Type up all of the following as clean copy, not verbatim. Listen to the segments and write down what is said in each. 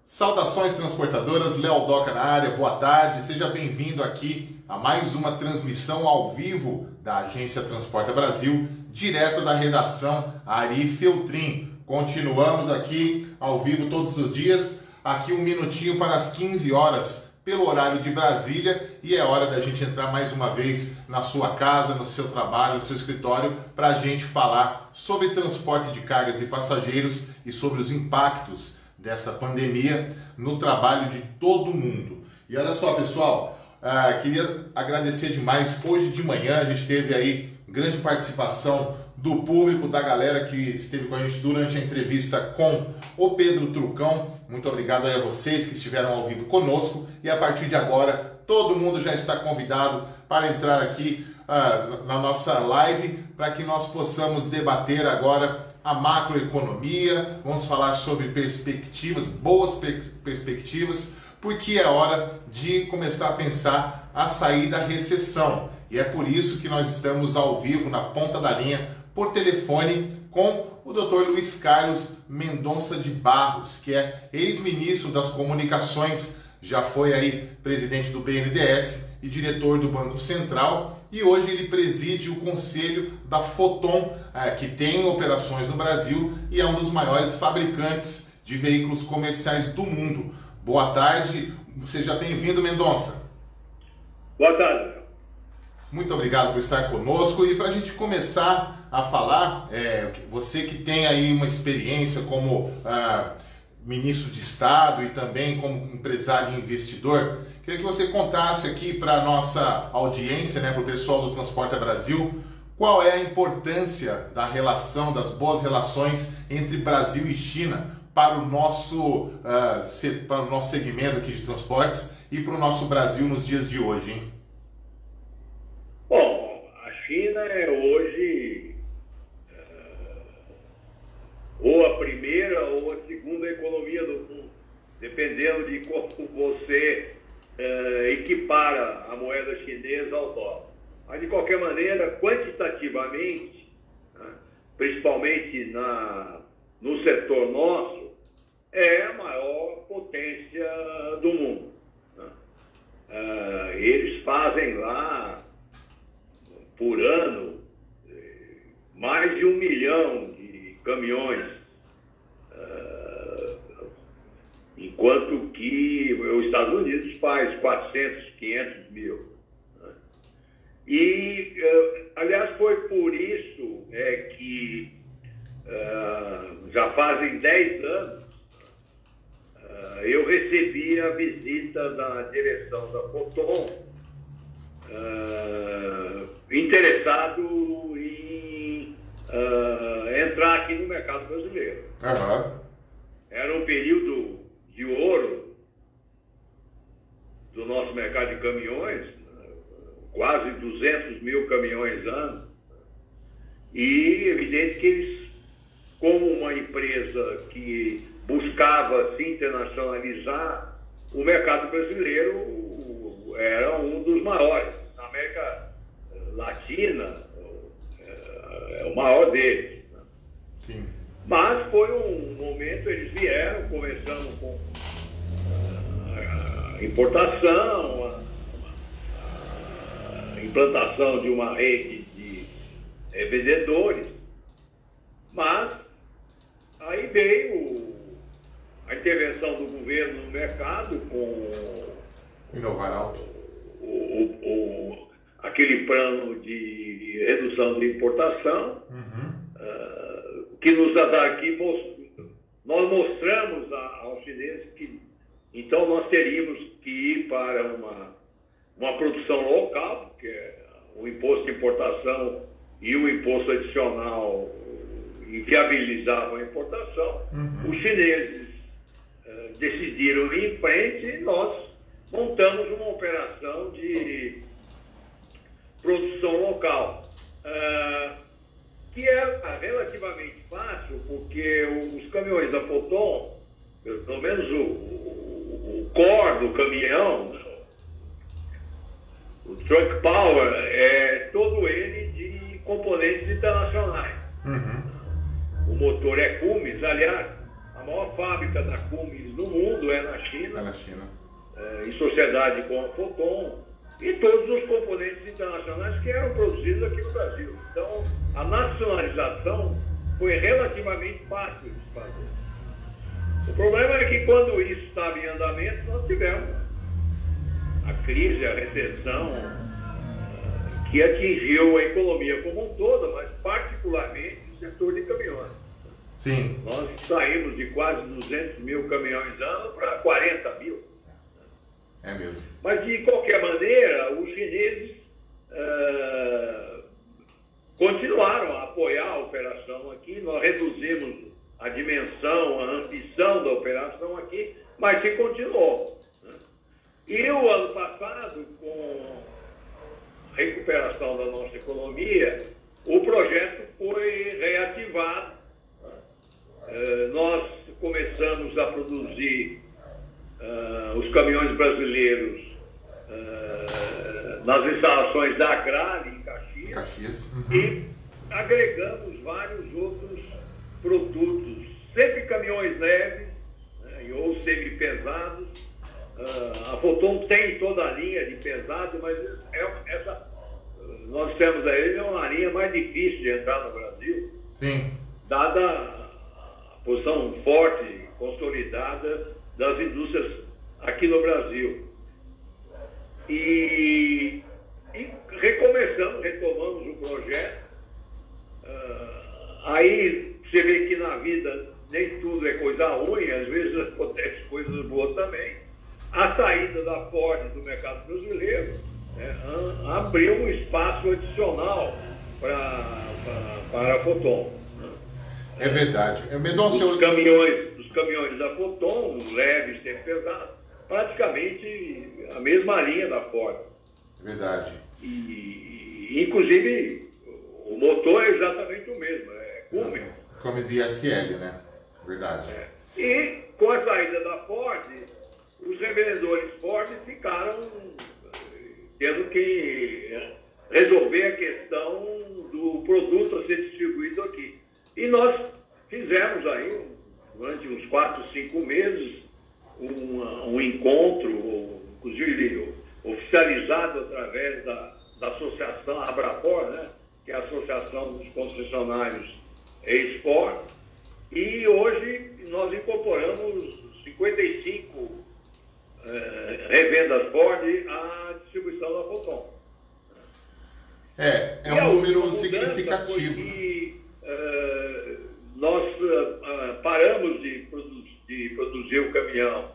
Saudações transportadoras, Léo Doca na área, boa tarde, seja bem-vindo aqui a mais uma transmissão ao vivo da Agência Transporta Brasil, direto da redação Ari Feltrin. Continuamos aqui ao vivo todos os dias, aqui um minutinho para as 15 horas, pelo horário de Brasília, e é hora da gente entrar mais uma vez na sua casa, no seu trabalho, no seu escritório, para a gente falar sobre transporte de cargas e passageiros e sobre os impactos dessa pandemia no trabalho de todo mundo. E olha só, pessoal, queria agradecer demais. Hoje de manhã a gente teve aí grande participação do público, da galera que esteve com a gente durante a entrevista com o Pedro Trucão. Muito obrigado aí a vocês que estiveram ao vivo conosco. E a partir de agora, todo mundo já está convidado para entrar aqui na nossa live, para que nós possamos debater agora a macroeconomia. Vamos falar sobre perspectivas, boas perspectivas, porque é hora de começar a pensar a sair da recessão. E é por isso que nós estamos ao vivo, na ponta da linha, por telefone, com o Dr. Luiz Carlos Mendonça de Barros, que é ex-ministro das Comunicações, já foi aí presidente do BNDES e diretor do Banco Central, e hoje ele preside o conselho da Foton, que tem operações no Brasil e é um dos maiores fabricantes de veículos comerciais do mundo. Boa tarde, seja bem-vindo, Mendonça. Boa tarde. Muito obrigado por estar conosco. E para a gente começar a falar, você que tem aí uma experiência como ministro de Estado e também como empresário e investidor, queria que você contasse aqui para a nossa audiência, para o pessoal do Transporta Brasil, qual é a importância da relação, das boas relações entre Brasil e China para o nosso segmento aqui de transportes e para o nosso Brasil nos dias de hoje, hein? Bom, a China é hoje ou a primeira ou a segunda economia do mundo, dependendo de como você equipara a moeda chinesa ao dólar. Mas, de qualquer maneira, quantitativamente, principalmente no setor nosso, é a maior potência do mundo. Eles fazem lá, por ano, mais de 1 milhão de caminhões, enquanto que os Estados Unidos faz 400, 500 mil. E, aliás, foi por isso que já fazem 10 anos eu recebi a visita da direção da Foton, interessado em entrar aqui no mercado brasileiro. Uhum. Era um período de ouro do nosso mercado de caminhões, quase 200 mil caminhões ano, e evidente que eles, como uma empresa que buscava se internacionalizar, o mercado brasileiro era um dos maiores. Na América Latina, é o maior deles. Sim. Mas foi um momento, eles vieram, começando com a importação, a implantação de uma rede de vendedores, mas aí veio a intervenção do governo no mercado com Inovar Alto. Aquele plano de redução de importação, que nos dá aqui, nós mostramos aos chineses que então nós teríamos que ir para uma produção local, porque o imposto de importação e o imposto adicional inviabilizavam a importação. Os chineses decidiram ir em frente e nós montamos uma operação de produção local, que é relativamente fácil, porque os caminhões da Foton, pelo menos o core do caminhão, o truck power, é todo ele de componentes internacionais. O motor é Cummins, aliás, a maior fábrica da Cummins no mundo é na China. É na China. Em sociedade com a Foton, e todos os componentes internacionais que eram produzidos aqui no Brasil. Então, a nacionalização foi relativamente fácil de fazer. O problema é que quando isso estava em andamento, nós tivemos a crise, a recessão, que atingiu a economia como um todo, mas particularmente o setor de caminhões. Sim. Nós saímos de quase 200 mil caminhões ano para 40 mil. É mesmo. Mas, de qualquer maneira, os chineses continuaram a apoiar a operação aqui. Nós reduzimos a dimensão, a ambição da operação aqui, mas se continuou. Né? E o ano passado, com a recuperação da nossa economia, o projeto foi reativado. Nós começamos a produzir os caminhões brasileiros nas instalações da Agrale em Caxias. E agregamos vários outros produtos, sempre caminhões leves, né, ou semi-pesados. A Foton tem toda a linha de pesado, mas nós temos aí uma linha mais difícil de entrar no Brasil. Sim. Dada a posição forte, consolidada das indústrias aqui no Brasil. E retomamos o projeto. Aí você vê que na vida nem tudo é coisa ruim, às vezes acontece coisas boas também. A saída da Ford do mercado brasileiro abriu um espaço adicional para a Foton. É verdade. Os caminhões da Foton, os leves, sempre pesados, praticamente a mesma linha da Ford. Verdade. E inclusive, o motor é exatamente o mesmo, é Cummins. Cummins e SL, né? Verdade. E com a saída da Ford, os revendedores Ford ficaram tendo que resolver a questão do produto a ser distribuído aqui. E nós fizemos aí, durante uns 4, 5 meses, um encontro, inclusive oficializado através da associação Abrapor, né, que é a Associação dos Concessionários Export, e hoje nós incorporamos 55 revendas Ford à distribuição da Foton. É um número significativo. Nós paramos de produzir o caminhão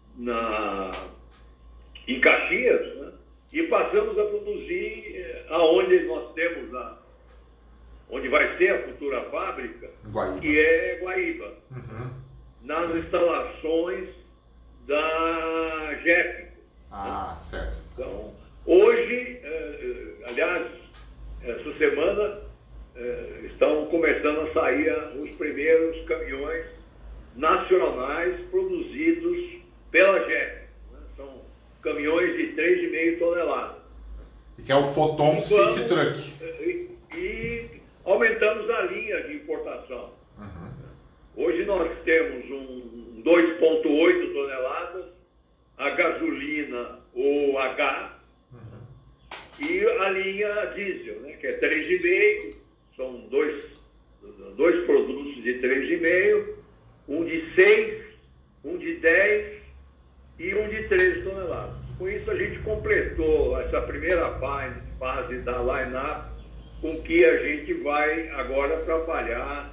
em Caxias, né, e passamos a produzir aonde nós temos onde vai ser a futura fábrica, Guaíba. Que é Guaíba, nas instalações da JEP. Certo. Então, hoje, aliás, essa semana, estão começando a sair os primeiros caminhões nacionais produzidos pela JEP. Né? São caminhões de 3,5 toneladas. Que é o Foton City Truck. E aumentamos a linha de importação. Hoje nós temos um 2,8 toneladas, a gasolina ou a gás, e a linha diesel, né, que é 3,5, são dois produtos de 3,5, um de 6, um de 10 e um de 13 toneladas. Com isso a gente completou essa primeira fase da line-up, com que a gente vai agora trabalhar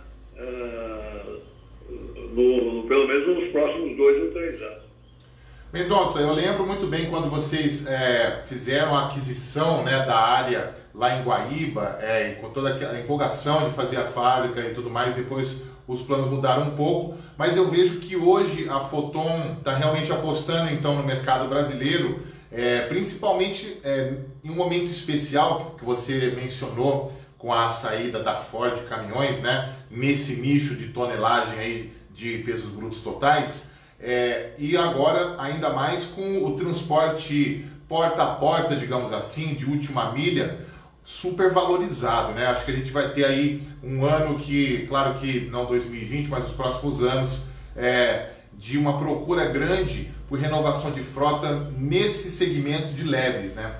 pelo menos nos próximos 2 ou 3 anos. Mendonça, eu lembro muito bem quando vocês fizeram a aquisição, né, da área lá em Guaíba, e com toda a empolgação de fazer a fábrica e tudo mais, depois os planos mudaram um pouco, mas eu vejo que hoje a Foton está realmente apostando então no mercado brasileiro, principalmente em um momento especial que você mencionou com a saída da Ford Caminhões, né, nesse nicho de tonelagem aí de pesos brutos totais, e agora ainda mais com o transporte porta a porta, digamos assim, de última milha, super valorizado, né? Acho que a gente vai ter aí um ano que, claro que não 2020, mas os próximos anos, de uma procura grande por renovação de frota nesse segmento de leves, né?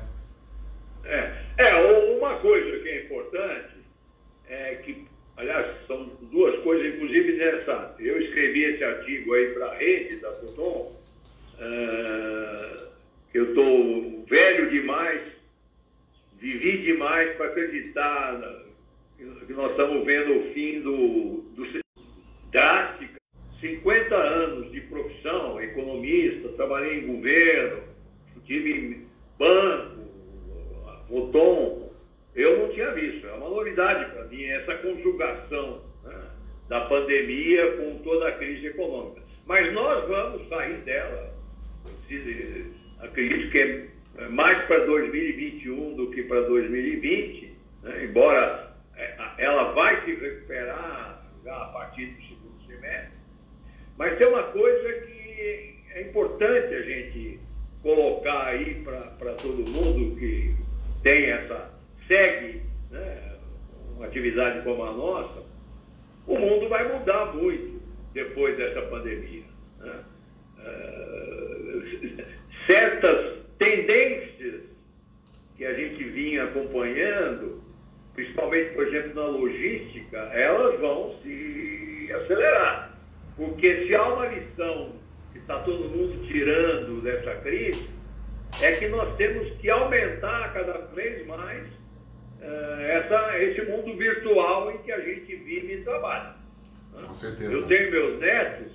Uma coisa que é importante é que, aliás, são duas coisas, inclusive, interessantes. Eu escrevi esse artigo aí para a rede da Foton, que eu estou velho demais, vivi demais para acreditar que nós estamos vendo o fim do drástica. 50 anos de profissão, economista, trabalhei em governo, tive banco, Foton, eu não tinha visto. É uma novidade para mim essa conjugação, né, da pandemia com toda a crise econômica. Mas nós vamos sair dela. Acredito que é mais para 2021 do que para 2020, né, embora ela vai se recuperar já a partir do segundo semestre. Mas tem uma coisa que é importante a gente colocar aí para todo mundo que segue, né, uma atividade como a nossa. O mundo vai mudar muito depois dessa pandemia, né? Certas tendências que a gente vinha acompanhando, principalmente, por exemplo, na logística, elas vão se acelerar. Porque se há uma lição que está todo mundo tirando dessa crise, é que nós temos que aumentar cada vez mais esse mundo virtual em que a gente vive e trabalha. Com certeza. Eu tenho meus netos,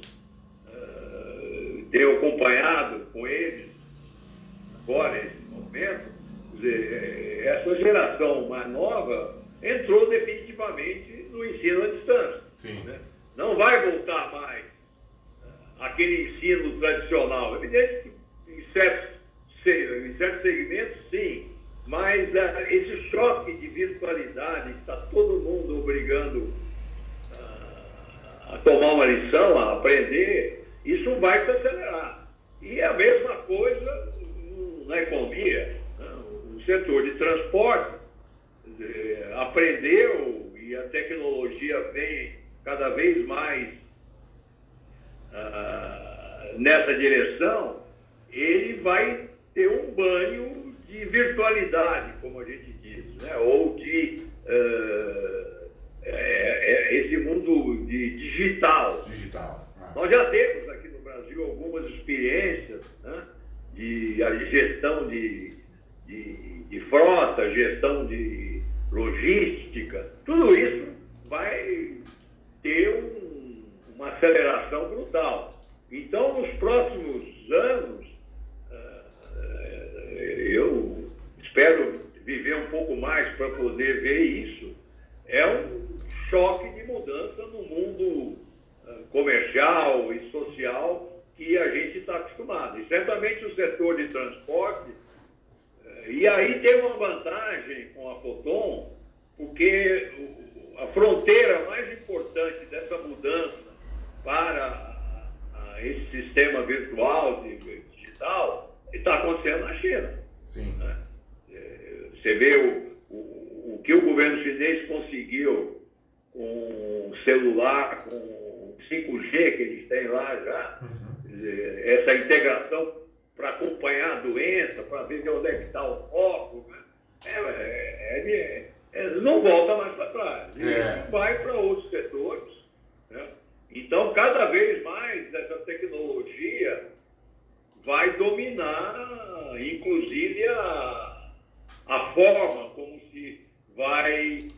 tenho acompanhado com eles agora, nesse momento, quer dizer, essa geração mais nova entrou definitivamente no ensino à distância. Sim. Né? Não vai voltar mais aquele ensino tradicional. É evidente que em certos segmentos, sim, mas esse choque de virtualidade que está todo mundo obrigando a tomar uma lição, a aprender, isso vai se acelerar. E a mesma coisa na economia, né? O setor de transporte aprendeu e a tecnologia vem cada vez mais nessa direção, ele vai ter um banho de virtualidade, como a gente diz, né? Ou de esse mundo digital. Nós já temos aqui no Brasil algumas experiências, né, de gestão de frota, gestão de logística. Tudo isso vai ter uma aceleração brutal. Então, nos próximos anos, eu espero viver um pouco mais para poder ver isso. É um choque de mudança no mundo comercial e social que a gente está acostumado. E certamente o setor de transporte, e aí tem uma vantagem com a Foton, porque a fronteira mais importante dessa mudança para esse sistema virtual, digital, está acontecendo na China. Sim. Né? Você vê o que o governo chinês conseguiu com o celular, com o 5G que eles têm lá já, essa integração para acompanhar a doença, para ver de onde é que está o foco, né? Não volta mais para trás. E vai para outros setores, né? Então, cada vez mais essa tecnologia vai dominar, inclusive, a forma como se vai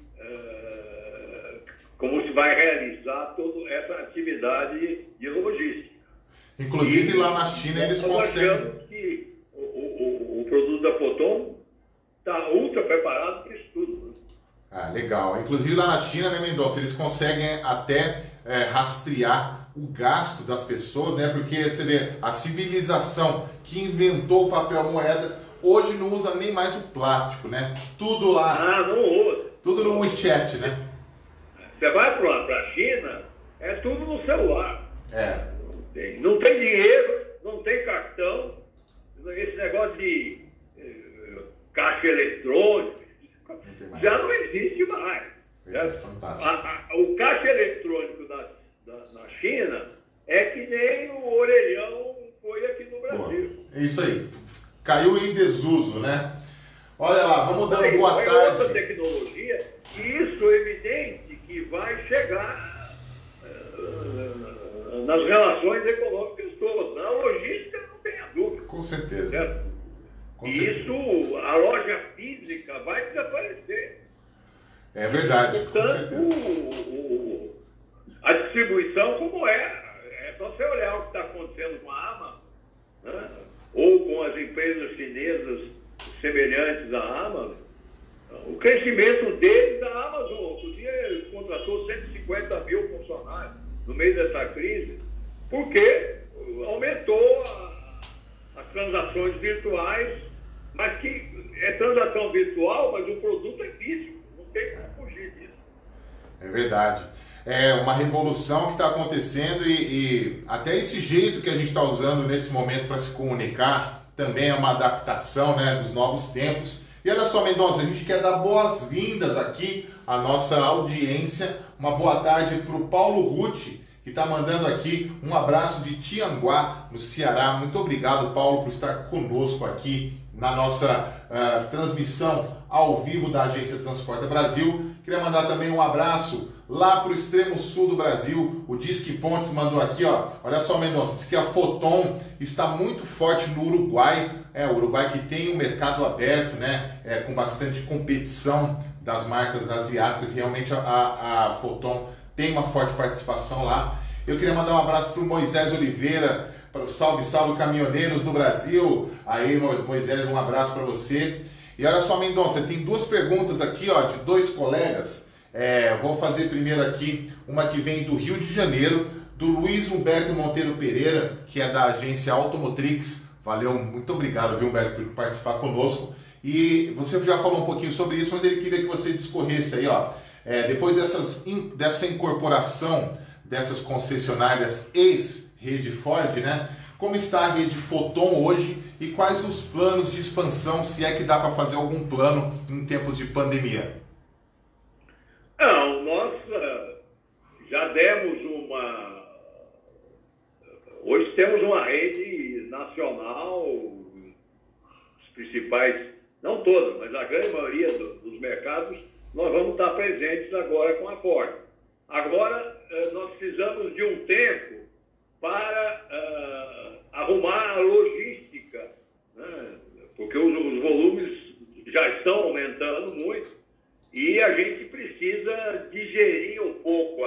realizar toda essa atividade de logística. Inclusive, lá na China eles conseguem... Nós achamos que o produto da Foton está ultra preparado para isso tudo. Né? Ah, legal. Inclusive lá na China, né, Mendonça, eles conseguem até rastrear o gasto das pessoas, né? Porque você vê, a civilização que inventou o papel moeda hoje não usa nem mais o plástico, né? Tudo lá. Não usa. Tudo no WeChat, né? Você vai para a China, é tudo no celular. Não tem dinheiro, não tem cartão. Esse negócio de caixa eletrônica já não existe mais. É fantástico. O caixa eletrônico na China é que nem o orelhão foi aqui no Brasil. É isso aí. Caiu em desuso, né? Olha lá, vamos dando boa tarde. É outra tecnologia, e isso é evidente que vai chegar nas relações econômicas todas. Na logística não tem a dúvida. Com certeza. Certo? Com e certeza. isso, a loja física vai desaparecer. É verdade, Portanto, com certeza. a distribuição como é só você olhar o que está acontecendo com a Amazon, né? Ou com as empresas chinesas semelhantes à Amazon. O crescimento deles, a Amazon, outro dia contratou 150 mil funcionários no meio dessa crise, porque aumentou as transações virtuais, mas que é transação virtual, mas o produto é físico, não tem como fugir disso. É verdade. É uma revolução que está acontecendo e até esse jeito que a gente está usando nesse momento para se comunicar também é uma adaptação, né, dos novos tempos. E olha só, Mendonça, a gente quer dar boas-vindas aqui à nossa audiência. Uma boa tarde para o Paulo Rutti, que está mandando aqui um abraço de Tianguá, no Ceará. Muito obrigado, Paulo, por estar conosco aqui na nossa transmissão ao vivo da Agência Transporta Brasil. Queria mandar também um abraço lá para o extremo sul do Brasil. O Disque Pontes mandou aqui, ó. Olha só, Mendonça, diz que a Foton está muito forte no Uruguai. O Uruguai que tem um mercado aberto, né? Com bastante competição das marcas asiáticas. Realmente a Foton tem uma forte participação lá. Eu queria mandar um abraço para o Moisés Oliveira, para o Salve Salve Caminhoneiros do Brasil. Aí, Moisés, um abraço para você. E olha só, Mendonça, tem duas perguntas aqui, ó, de dois colegas. Vou fazer primeiro aqui uma que vem do Rio de Janeiro, do Luiz Humberto Monteiro Pereira, que é da agência Automotrix. Valeu, muito obrigado, viu, Humberto, por participar conosco. E você já falou um pouquinho sobre isso, mas ele queria que você discorresse aí, ó. Depois dessa incorporação dessas concessionárias ex-Rede Ford, né? Como está a rede Foton hoje e quais os planos de expansão, se é que dá para fazer algum plano em tempos de pandemia? Não, nós já demos hoje temos uma rede nacional, os principais, não todos, mas a grande maioria dos mercados, nós vamos estar presentes agora com a Ford. Agora, nós precisamos de um tempo para arrumar a logística, né? Porque os volumes já estão aumentando muito e a gente precisa digerir um pouco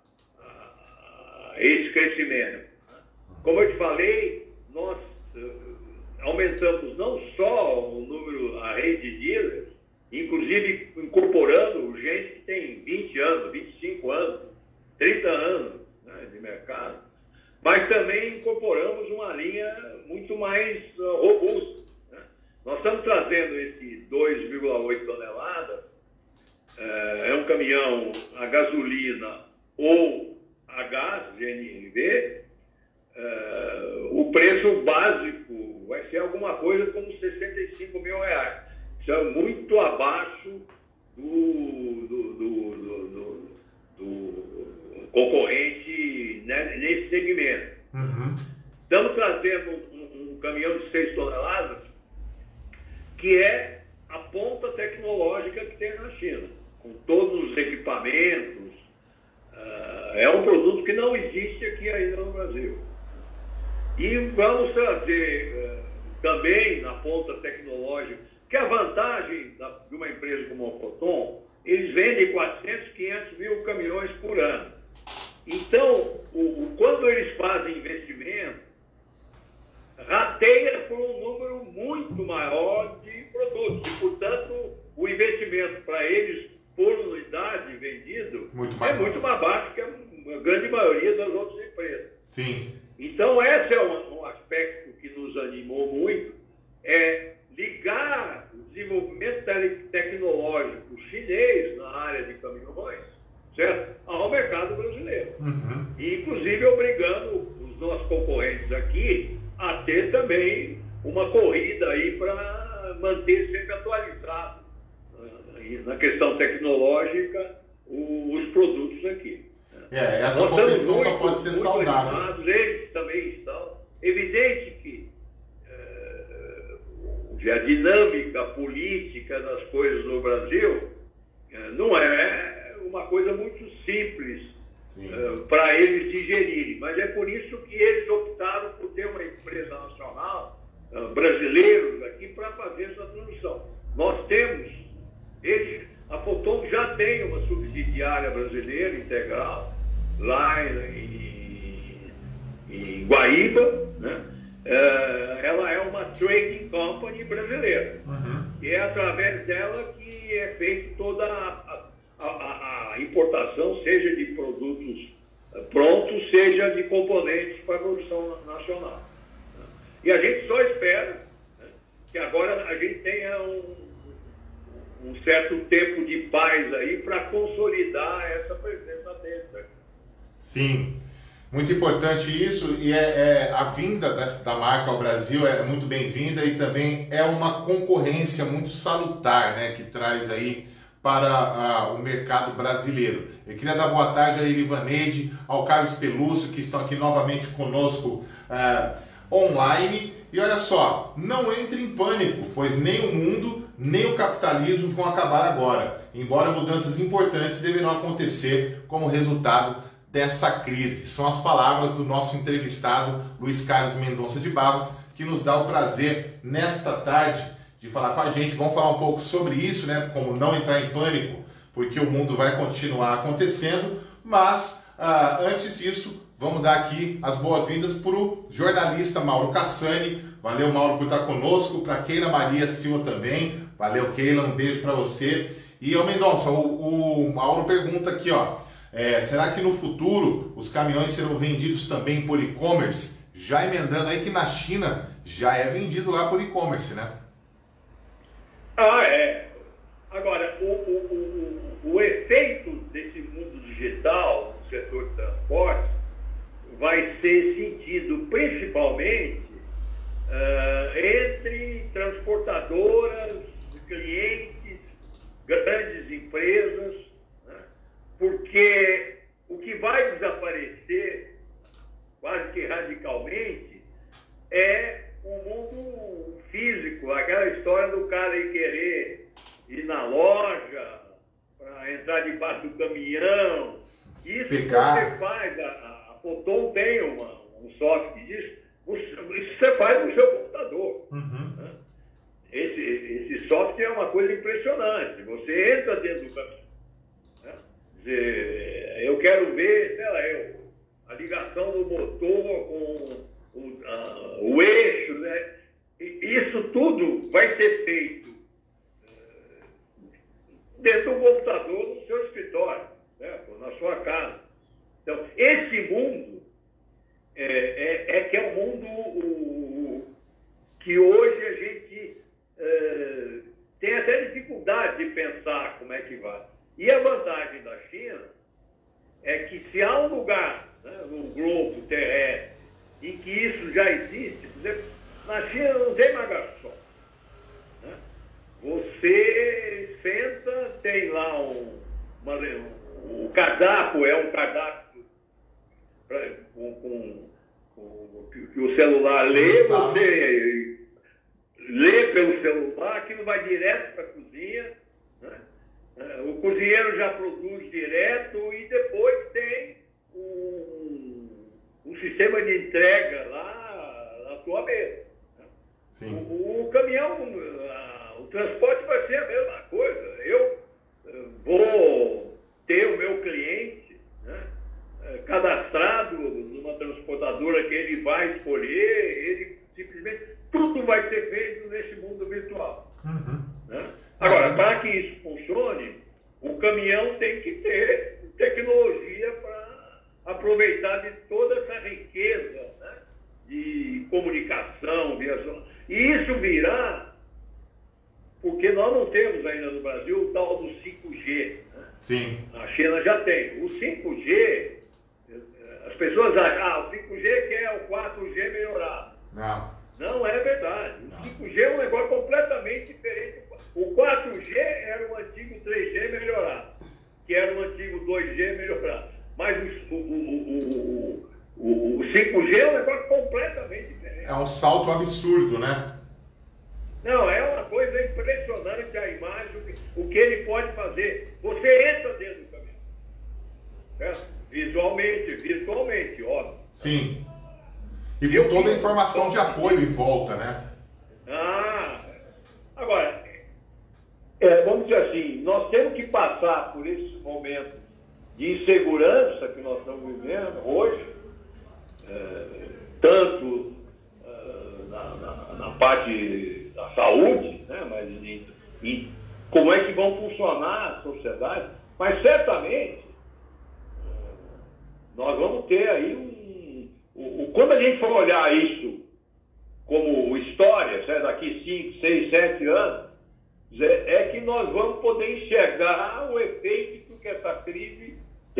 esse crescimento. Como eu te falei, nós aumentamos não só o número, a rede de dealers, inclusive incorporando gente que tem 20 anos, 25 anos, 30 anos, né, de mercado, mas também incorporamos uma linha muito mais robusta, né? Nós estamos trazendo esse 2,8 toneladas, é um caminhão a gasolina ou a gás, GNV, o preço básico vai ser alguma coisa como R$65 mil. Isso é muito abaixo do concorrente, né, nesse segmento. Uhum. Estamos trazendo um caminhão de 6 toneladas, que é a ponta tecnológica que tem na China, com todos os equipamentos. É um produto que não existe aqui ainda no Brasil. E vamos trazer também na ponta tecnológica, que a vantagem de uma empresa como a Foton, eles vendem 400, 500 mil caminhões por ano. Então, quando eles fazem investimento, rateia por um número muito maior de produtos. E, portanto, o investimento para eles por unidade vendido muito mais baixo que a grande maioria das outras empresas. Sim. Então, esse é um aspecto que nos animou muito, é ligar o desenvolvimento tecnológico chinês na área de caminhões, certo, ao mercado brasileiro. Uhum. E, inclusive, obrigando os nossos concorrentes aqui a ter também uma corrida aí para manter sempre atualizado na questão tecnológica os produtos aqui. Essa competição só pode ser saudável. Animados, eles também estão. Evidente que a dinâmica política das coisas no Brasil não é uma coisa muito simples para eles digerirem, mas é por isso que eles optaram por ter uma empresa nacional, brasileiros aqui, para fazer essa transição. Nós temos, a Foton já tem uma subsidiária brasileira integral, lá em Guaíba, né? Ela é uma trading company brasileira. E é através dela que é feita toda a importação, seja de produtos prontos, seja de componentes para a produção nacional. E a gente só espera, né, que agora a gente tenha um certo tempo de paz aí para consolidar essa presença dentro. Sim. Muito importante isso, e a vinda da marca ao Brasil é muito bem-vinda e também é uma concorrência muito salutar, né, que traz aí para o mercado brasileiro. Eu queria dar boa tarde a Irivaneide, ao Carlos Pelúcio, que estão aqui novamente conosco online. E olha só, não entre em pânico, pois nem o mundo, nem o capitalismo vão acabar agora, embora mudanças importantes deverão acontecer como resultado dessa crise. São as palavras do nosso entrevistado Luiz Carlos Mendonça de Barros, que nos dá o prazer nesta tarde de falar com a gente. Vamos falar um pouco sobre isso, né? Como não entrar em pânico, porque o mundo vai continuar acontecendo, mas antes disso, vamos dar aqui as boas-vindas para o jornalista Mauro Cassani. Valeu, Mauro, por estar conosco. Para Keila Maria Silva também. Valeu, Keila, um beijo para você. E, Mendonça, o Mauro pergunta aqui, ó. Será que no futuro os caminhões serão vendidos também por e-commerce? Já emendando aí que na China já é vendido lá por e-commerce, né? Agora, o efeito desse mundo digital no setor de transporte vai ser sentido principalmente entre transportadoras, clientes, grandes empresas, né? Porque o que vai desaparecer quase que radicalmente é o mundo físico, aquela história do cara ir querer ir na loja para entrar debaixo do caminhão. Isso que você faz, a Foton tem um software disso, isso você faz no seu computador. Né? Esse software é uma coisa impressionante. Você entra dentro do caminhão. Né? Dizer, eu quero ver, sei lá, a ligação do motor com o eixo, né? Isso tudo vai ser feito dentro do computador no seu escritório, né? Na sua casa. Então, esse mundo que é um mundo que hoje a gente tem até dificuldade de pensar como é que vai. E a vantagem da China é que se há um lugar, né, no globo terrestre em que isso já existe, por exemplo, na China não tem mais garçom. Né? Você senta, tem lá o cardápio, é um cardápio que o celular lê, você lê pelo celular, aquilo vai direto para a cozinha, né? O cozinheiro já produz direto e depois tem um sistema de entrega lá na tua mesa. Né? O caminhão, o transporte vai ser a mesma coisa. Eu vou ter o meu cliente, né, cadastrado numa transportadora que ele vai escolher, ele simplesmente, tudo vai ser feito nesse mundo virtual. Né? Agora, para que isso funcione, o caminhão tem que ter tecnologia para aproveitar de toda essa riqueza, né, de comunicação, e isso virá porque nós não temos ainda no Brasil o tal do 5G. Né? Sim. A China já tem. O 5G, as pessoas acham, o 5G que é o 4G melhorado. Não é verdade. O 5G é um negócio completamente diferente. O 4G era o antigo 3G melhorado, que era o antigo 2G melhorado. Mas o É um salto absurdo, né? Não, é uma coisa impressionante a imagem, o que ele pode fazer. Você entra dentro do caminhão, certo? Visualmente, virtualmente, óbvio. Sim. E com toda a informação de apoio em volta, né? Agora, vamos dizer assim, nós temos que passar por esse momento de insegurança que nós estamos vivendo hoje, tanto na parte da saúde, né, mas em como é que vão funcionar a sociedade, mas certamente nós vamos ter aí quando a gente for olhar isso como história, daqui 5, 6, 7 anos, é que nós vamos poder enxergar o efeito que essa crise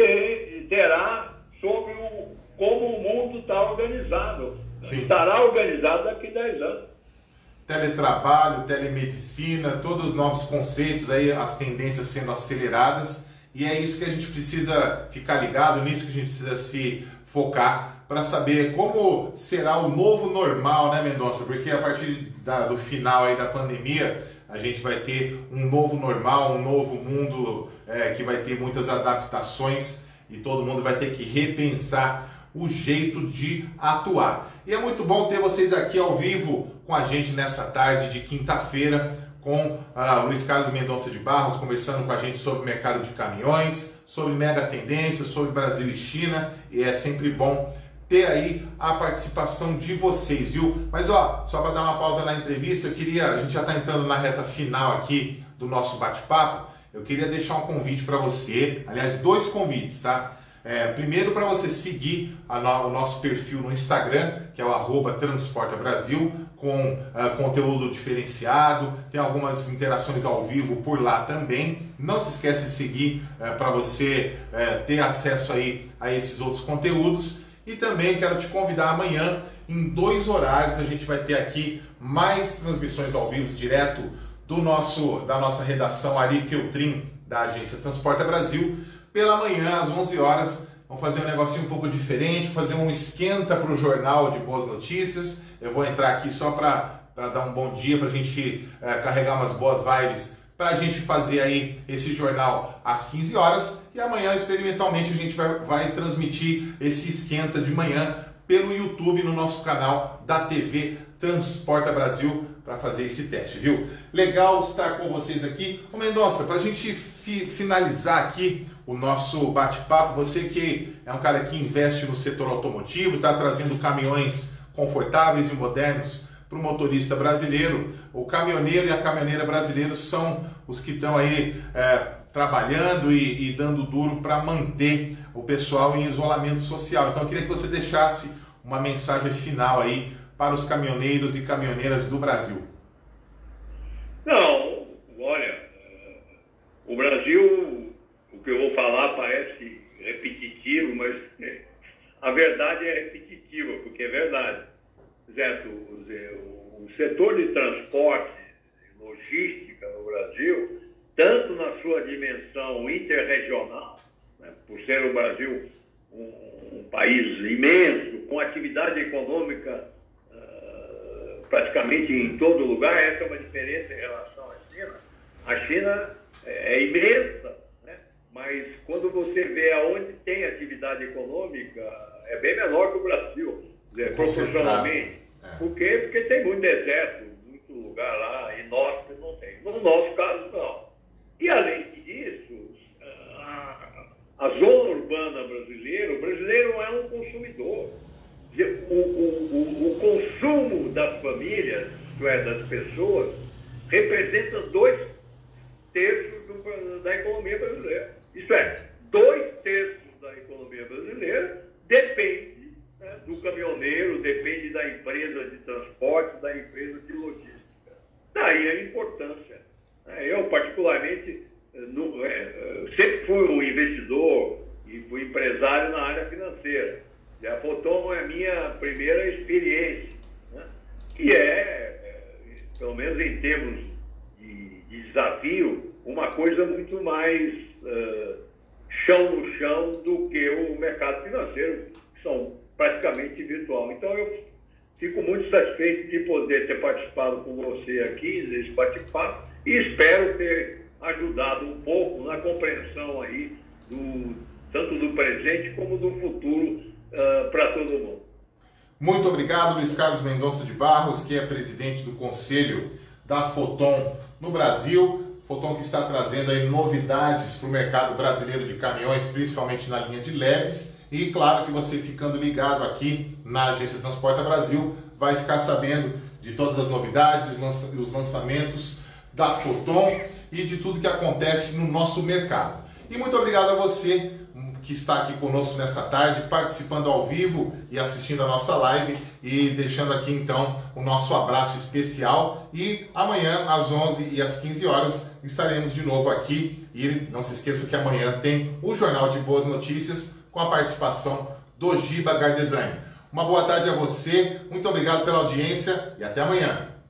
terá sobre como o mundo está organizado. Sim. Estará organizado daqui a 10 anos. Teletrabalho, telemedicina, todos os novos conceitos, aí, as tendências sendo aceleradas, e é isso que a gente precisa ficar ligado, nisso que a gente precisa se focar para saber como será o novo normal, né, Mendonça? Porque a partir do final aí da pandemia, a gente vai ter um novo normal, um novo mundo que vai ter muitas adaptações e todo mundo vai ter que repensar o jeito de atuar. E é muito bom ter vocês aqui ao vivo com a gente nessa tarde de quinta-feira, com Luiz Carlos Mendonça de Barros conversando com a gente sobre o mercado de caminhões, sobre mega tendências, sobre Brasil e China, e é sempre bom ter aí a participação de vocês, viu? Mas ó, só para dar uma pausa na entrevista, a gente já está entrando na reta final aqui do nosso bate-papo, eu queria deixar um convite para você, aliás, 2 convites, tá? Primeiro, para você seguir o nosso perfil no Instagram, que é o @transportabrasil, com conteúdo diferenciado, tem algumas interações ao vivo por lá também. Não se esqueça de seguir para você ter acesso aí a esses outros conteúdos. E também quero te convidar amanhã, em 2 horários, a gente vai ter aqui mais transmissões ao vivo, direto da nossa redação Ari Feltrin, da agência Transporta Brasil. Pela manhã, às 11 horas, vamos fazer um negocinho um pouco diferente, fazer um esquenta para o Jornal de Boas Notícias. Eu vou entrar aqui só para dar um bom dia, para a gente carregar umas boas vibes, para a gente fazer aí esse jornal às 15 horas. E amanhã, experimentalmente, a gente vai transmitir esse esquenta de manhã pelo YouTube, no nosso canal da TV Transporta Brasil, para fazer esse teste, viu? Legal estar com vocês aqui. Ô Mendonça, para a gente finalizar aqui o nosso bate-papo, você que é um cara que investe no setor automotivo, está trazendo caminhões confortáveis e modernos para o motorista brasileiro. O caminhoneiro e a caminhoneira brasileiros são os que estão aí trabalhando e dando duro para manter o pessoal em isolamento social. Então eu queria que você deixasse uma mensagem final aí para os caminhoneiros e caminhoneiras do Brasil. Não, olha, o Brasil, o que eu vou falar parece repetitivo, mas a verdade é repetitiva, porque é verdade. Certo? O setor de transporte e logística no Brasil, tanto na sua dimensão interregional, né, por ser o Brasil um país imenso, com atividade econômica praticamente em todo lugar, essa é uma diferença em relação à China. A China é imensa, né? Mas quando você vê aonde tem atividade econômica, é bem menor que o Brasil, proporcionalmente. Por quê? Porque tem muito deserto, muito lugar lá, inóspito não tem. No nosso caso, não. E além disso, a zona urbana brasileira, o brasileiro é um consumidor. O consumo das famílias, isto é, das pessoas, representa 2/3 da economia brasileira. Isto é, 2/3 da economia brasileira depende, né, do caminhoneiro, depende da empresa de transporte, da empresa de logística. Daí a importância. Eu, particularmente, sempre fui um investidor e fui empresário na área financeira. E a Foton é a minha primeira experiência, né? Que pelo menos em termos de desafio, uma coisa muito mais chão no chão do que o mercado financeiro, que são praticamente virtual. Então eu fico muito satisfeito de poder ter participado com você aqui nesse bate-papo e espero ter ajudado um pouco na compreensão aí tanto do presente como do futuro para todo mundo. Muito obrigado, Luiz Carlos Mendonça de Barros, que é presidente do Conselho da Foton no Brasil. Foton que está trazendo aí novidades para o mercado brasileiro de caminhões, principalmente na linha de leves. E claro que você ficando ligado aqui na Agência Transporta Brasil vai ficar sabendo de todas as novidades, os lançamentos da Foton e de tudo que acontece no nosso mercado. E muito obrigado a você que está aqui conosco nessa tarde, participando ao vivo e assistindo a nossa live e deixando aqui então o nosso abraço especial. E amanhã às 11 e às 15 horas estaremos de novo aqui e não se esqueça que amanhã tem o Jornal de Boas Notícias com a participação do Giba Gardesani. Uma boa tarde a você, muito obrigado pela audiência e até amanhã.